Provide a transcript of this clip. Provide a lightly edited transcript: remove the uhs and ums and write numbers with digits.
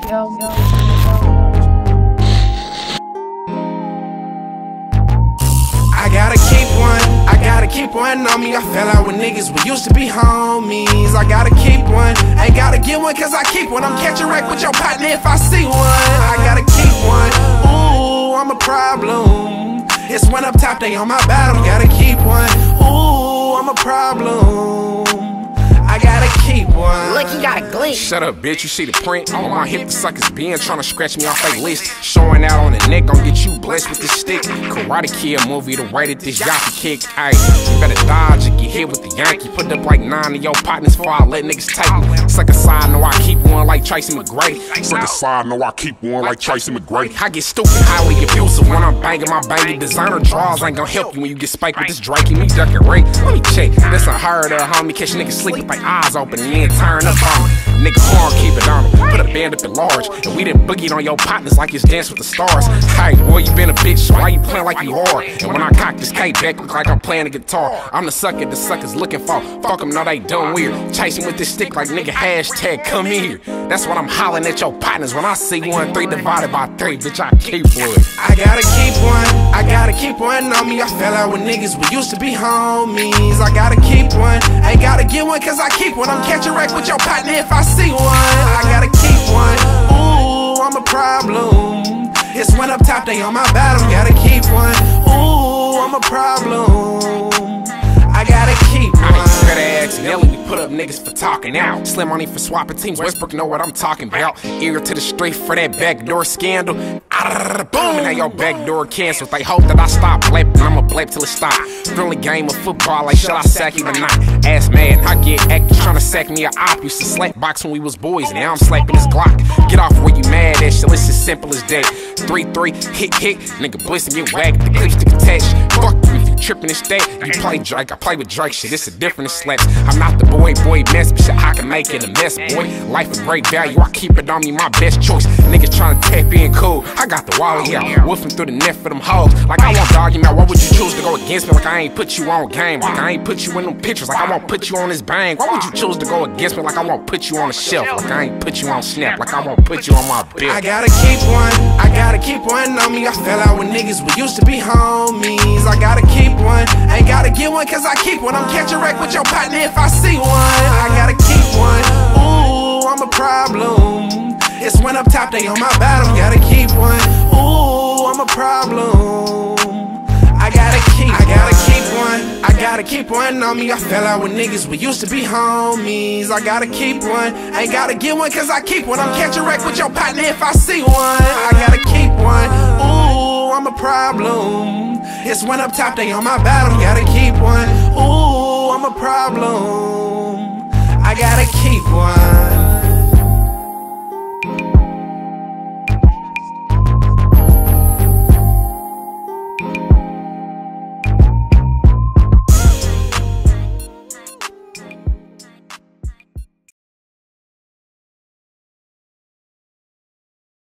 I gotta keep one on me. I fell out with niggas, we used to be homies. I gotta keep one, ain't gotta get one cause I keep one. I'm catching wreck with your partner if I see one. I gotta keep one, ooh, I'm a problem. It's one up top, they on my bottom. Gotta keep one, ooh, I'm a problem. I gotta keep one. Look, he got a glitch. Shut up, bitch, you see the print on my hip, the suckers being tryna scratch me off they list. Showing out on the neck, gon' get you blessed with this stick. Karate Kid movie, the way that this Yankee kick. Ayy, you better dodge or get hit with the Yankee. Put up like 9 of your partners before I let niggas take me. Sucker side, know I keep one like Tracy McGrady. Sucker side, know I keep one like Tracy McGrady. I get stupid, highly abusive when I'm banging my baby. Designer draws ain't gon' help you when you get spiked with this Drake. Me ducking Ray. Let me check, that's unheard of, homie. Catch niggas sleep with their eyes open and then turn up on me. Nigga hard, keep it on him. Put a band up at large, and we done boogied on your partners like it's Dance with the Stars. Hey, boy, you been a bitch, so why you playing like you hard? And when I cock this K back, look like I'm playing a guitar. I'm the sucker the suckers looking for. Fuck them, no, they done weird. Chasing with this stick like nigga hashtag come here. That's what I'm hollering at your partners when I see 1 3 divided by 3, bitch, I keep one. I gotta keep one, I gotta keep one on me. I fell out with niggas, we used to be homies. I gotta keep one, ain't gotta get one cause I keep one. I'm catching wreck with your partner if I see one. I gotta keep one, ooh, I'm a problem. It's one up top, they on my bottom. Gotta keep one, ooh, I'm a problem. I gotta keep one. Accidentally, we put up niggas for talking out. Slim money for swapping teams. Westbrook know what I'm talking about. Ear to the street for that backdoor scandal. Boom, and now your backdoor canceled. They hope that I stop blapping. I'ma blap till it stop. Friendly game of football, like should I sack you tonight? Ass mad, I get active trying to sack me a op. Used to slap box when we was boys, now I'm slapping his Glock. Get off where you mad at, shit, it's as simple as that. 3-3, hit, nigga bliss and get whacked. The clips stick attached. Fuck you if you trippin' it's that. You play Drake, I play with Drake, shit, it's a different slaps. I'm not the boy mess, but shit, I can make it a mess, boy. Life of great value, I keep it on me, my best choice. Niggas tryna tap in cool, I got the wallet out, wolfing through the net for them hoes. Like I won't dog you out, why would you choose to go against me? Like I ain't put you on game, like I ain't put you in them pictures, like I won't put you on this bang. Why would you choose to go against me? Like I won't put you on the shelf, like I ain't put you on Snap, like I won't put you on my bill. I gotta keep one, I gotta keep one on me. I fell out with niggas, we used to be homies. I gotta keep one, ain't gotta get one cause I keep one. I'm catching wreck with your partner if I see one. I gotta keep one, ooh, I'm a problem. It's one up top, they on my bottom. Gotta keep one, ooh, I'm a problem. I gotta keep one, I gotta keep one on me. I fell out with niggas, we used to be homies. I gotta keep one, ain't gotta get one cause I keep one. I'm catching wreck with your partner if I see one. I gotta keep one, ooh, I'm a problem. It's one up top, they on my bottom. Gotta keep one, ooh, I'm a problem. I gotta keep one.